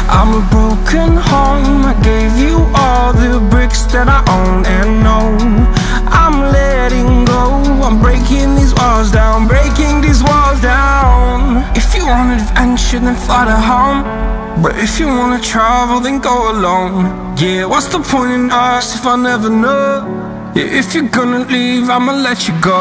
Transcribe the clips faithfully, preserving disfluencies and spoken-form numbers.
I'm a broken home. I gave you all the bricks that I own and know. I'm letting go. I'm breaking these walls down, breaking these walls down. If you want adventure, then fly to home. But if you wanna travel, then go alone. Yeah, what's the point in us if I never know? Yeah, if you're gonna leave, I'ma let you go.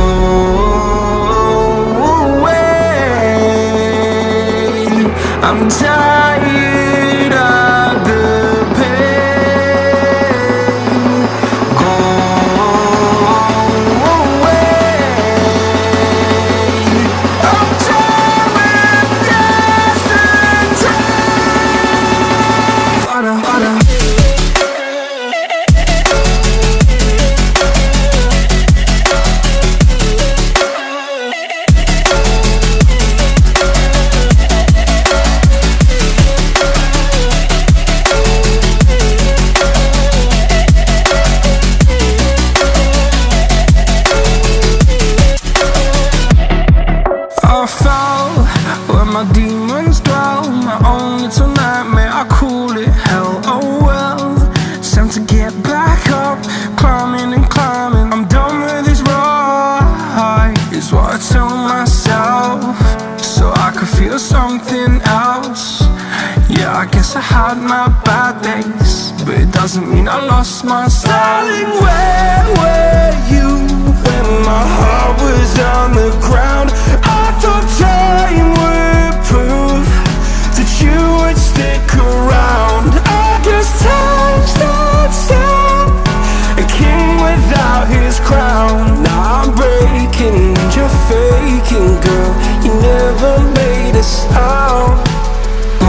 I'm tired of the pain. Go away. I'm tired of yesterday. Harder, harder. My demons dwell, my own little nightmare, I call it hell. Oh well, it's time to get back up, climbing and climbing. I'm done with this ride, is what I tell myself, so I could feel something else. Yeah, I guess I had my bad days, but it doesn't mean I lost my style. Darling, where were you when my heart was on the ground? I thought time would prove that you would stick around. I guess time starts down, a king without his crown. Now I'm breaking and you're faking, girl. You never made a sound. Oh,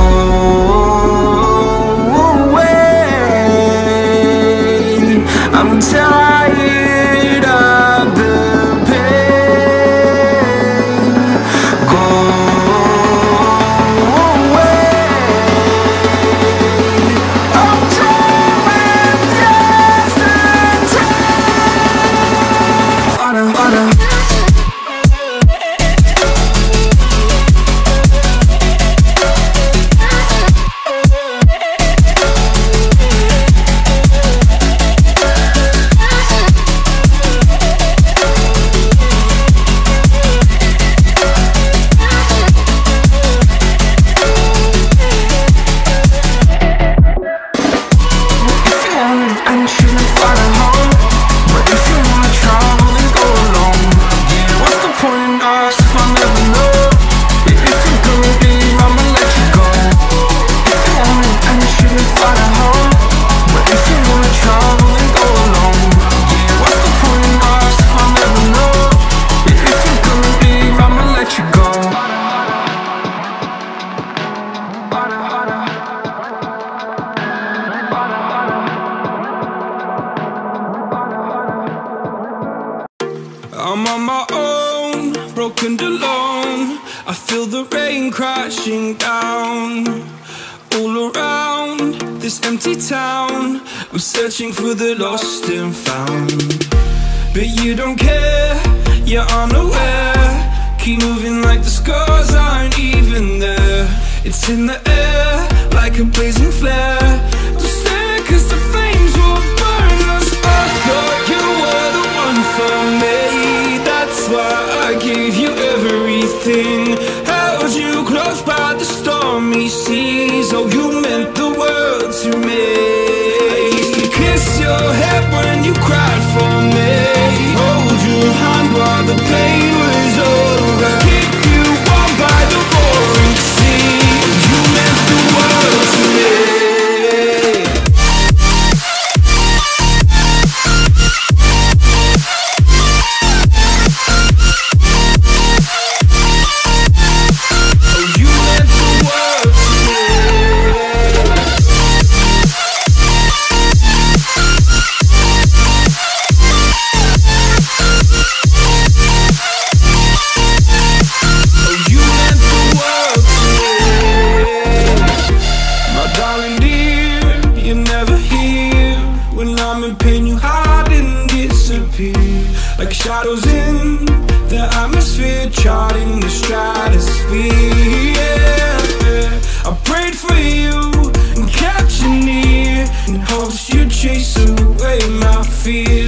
wait, I'm tired of the pain. Go I'm on my own, broken and alone. I feel the rain crashing down all around this empty town. I'm searching for the lost and found, but you don't care, you're unaware. Keep moving like the scars aren't even there. It's in the air like a blazing flare. Don't stare, cause the flames will burn us. I thought you were the one for me, that's why I gave you everything. Held you close by the stormy seas. Oh, you meant the world to me. I used to kiss your head when you cried for me, hold your hand while the pain was over, keep you warm by the roaring sea. You meant the world to me. Like shadows in the atmosphere, charting the stratosphere. Yeah, yeah. I prayed for you in hopes you chase away my fears.